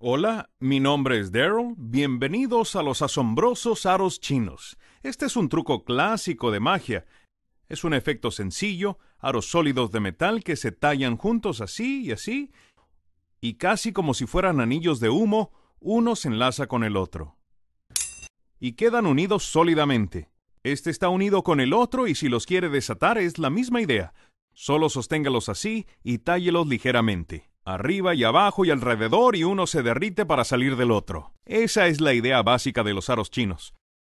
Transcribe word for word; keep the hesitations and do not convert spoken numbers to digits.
Hola, mi nombre es Daryl. Bienvenidos a los asombrosos aros chinos. Este es un truco clásico de magia. Es un efecto sencillo, aros sólidos de metal que se tallan juntos así y así, y casi como si fueran anillos de humo, uno se enlaza con el otro. Y quedan unidos sólidamente. Este está unido con el otro y si los quiere desatar es la misma idea. Solo sosténgalos así y tállelos ligeramente. Arriba y abajo y alrededor y uno se derrite para salir del otro. Esa es la idea básica de los aros chinos.